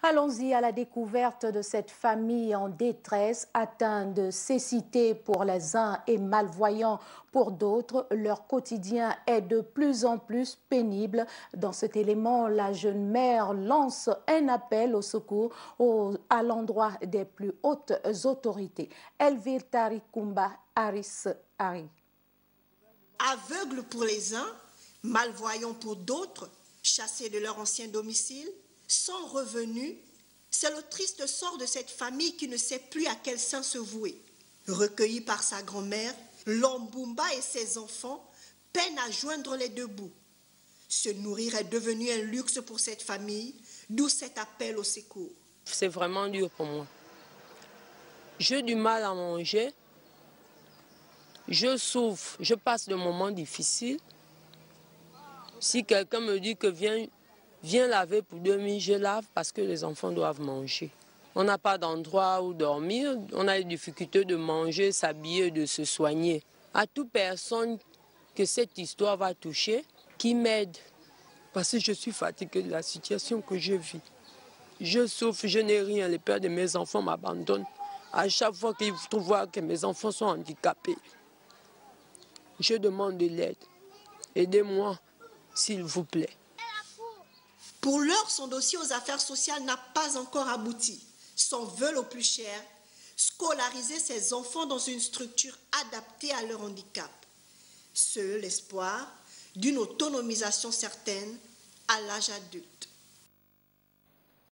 Allons-y à la découverte de cette famille en détresse, atteinte de cécité pour les uns et malvoyants pour d'autres. Leur quotidien est de plus en plus pénible. Dans cet élément, la jeune mère lance un appel au secours à l'endroit des plus hautes autorités. Elvire Tarikumba Aris Ari. Aveugles pour les uns, malvoyants pour d'autres, chassés de leur ancien domicile, sans revenus, c'est le triste sort de cette famille qui ne sait plus à quel saint se vouer. Recueilli par sa grand-mère, Lombumba et ses enfants peinent à joindre les deux bouts. Se nourrir est devenu un luxe pour cette famille, d'où cet appel au secours. C'est vraiment dur pour moi. J'ai du mal à manger, je souffre, je passe de moments difficiles. Si quelqu'un me dit que viens laver pour 2000, je lave parce que les enfants doivent manger. On n'a pas d'endroit où dormir, on a des difficultés de manger, s'habiller, de se soigner. À toute personne que cette histoire va toucher, qui m'aide. Parce que je suis fatiguée de la situation que je vis. Je souffre, je n'ai rien, les pères de mes enfants m'abandonnent. À chaque fois qu'ils trouvent que mes enfants sont handicapés, je demande de l'aide. Aidez-moi, s'il vous plaît. Pour l'heure, son dossier aux affaires sociales n'a pas encore abouti. S'en veulent au plus cher, scolariser ses enfants dans une structure adaptée à leur handicap. Seul l'espoir d'une autonomisation certaine à l'âge adulte.